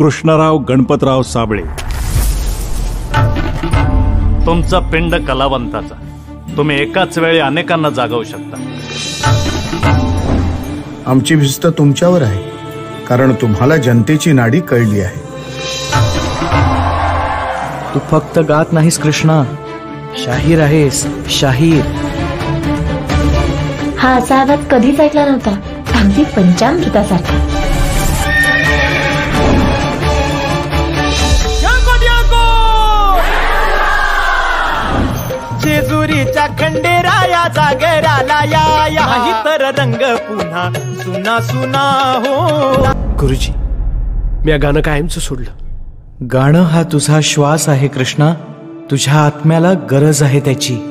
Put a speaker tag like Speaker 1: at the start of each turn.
Speaker 1: कृष्णराव गणपतराव साबळे।
Speaker 2: तुमचा पिंड कलावंताचा, तुम्ही एकाच वेळी अनेकांना जागवू शकता।
Speaker 3: आमची भिस्त तुमच्यावर आहे, कारण तुम्हाला जनतेची नाडी कळली आहे।
Speaker 4: तू फक्त गात नाहीस कृष्णा, शाहीर आहेस, शाहीर।
Speaker 5: हा असा आवाज कधीच ऐकला नव्हता, अगदी पंचामृतासारखा।
Speaker 6: जेजुरीच्या खंडेराया जागराला या ही तर रंग पुन्हा सुना सुना हो।
Speaker 7: गुरुजी, मी गाणं कायमचं सोडलं।
Speaker 4: गाणं हा तुझा श्वास आहे कृष्णा, तुझ्या आत्म्याला गरज आहे त्याची।